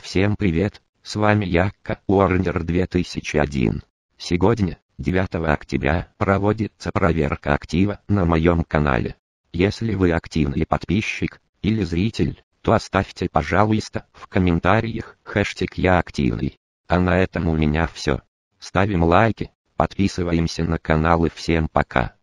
Всем привет, с вами я, Warner 2001. Сегодня, 9 октября, проводится проверка актива на моем канале. Если вы активный подписчик или зритель, то оставьте, пожалуйста, в комментариях хэштег «Я активный». А на этом у меня все. Ставим лайки, подписываемся на канал и всем пока.